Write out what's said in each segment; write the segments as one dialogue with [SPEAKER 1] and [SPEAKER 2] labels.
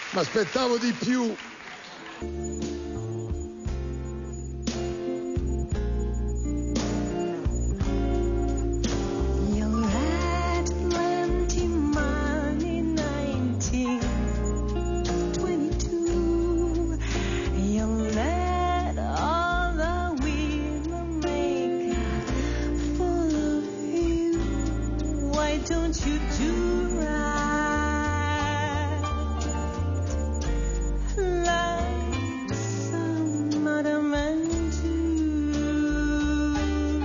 [SPEAKER 1] Ma aspettavo di più.
[SPEAKER 2] Don't you do right like some other men do?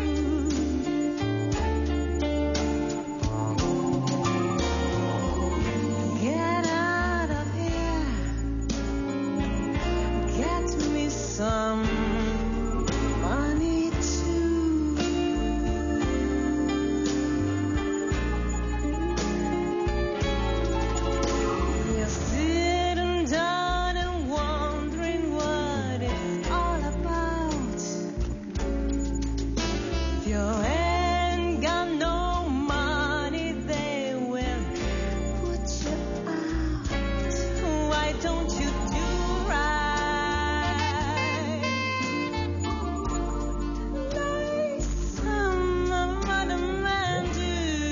[SPEAKER 2] Get out of here, get me some money too. You're sitting down and wondering what it's all about. If you ain't got no money, they will put you out. Why don't you do right like some other men do?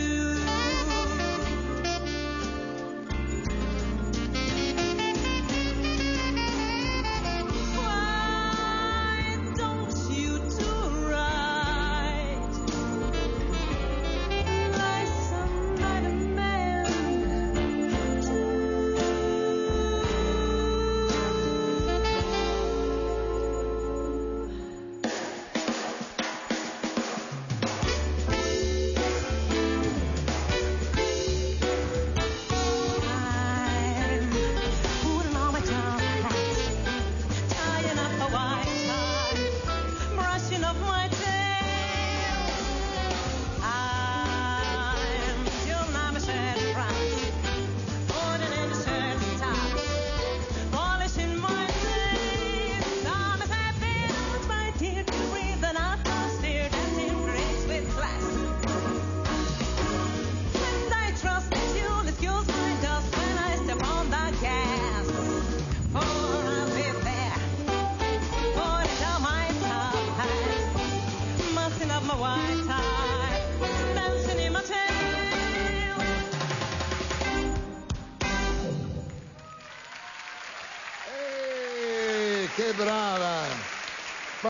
[SPEAKER 2] Why don't you do right like some other men do? I'm putting on my top hat, tying up a white tie, brushing off my tail. I'm doing my shirt front, putting in the shirt top, polishing my nails. I'm as happy as my dear to breathe, and I posted dancing grace with class. And I trust that you'll excuse my dust when I step on the gas. For I'll be there, putting down my top hat, mussing up my white tie, dancing in my tail.
[SPEAKER 1] Che brava!